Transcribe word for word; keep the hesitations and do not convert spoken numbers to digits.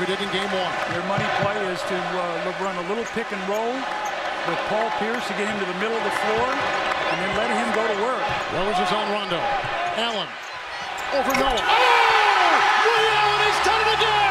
Denver did in game one. Their money play is to uh, run a little pick and roll with Paul Pierce to get him to the middle of the floor and then let him go to work. Rose his own Rondo. Allen over Noah. Oh! Ray Allen has done it again!